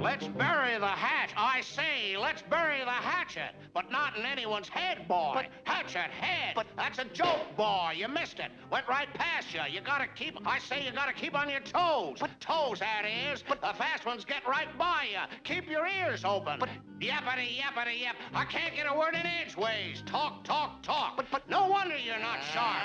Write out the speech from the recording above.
Let's bury the hatch. I say, let's bury the hatchet. But not in anyone's head, boy. Hatchet, head. But that's a joke, boy. You missed it. Went right past you. You gotta keep, I say you gotta keep on your toes. Toes, that is. The fast ones get right by you. Keep your ears open. Yappity, yappity, yap. I can't get a word in edgeways. Talk, talk, talk. But no wonder you're not sharp.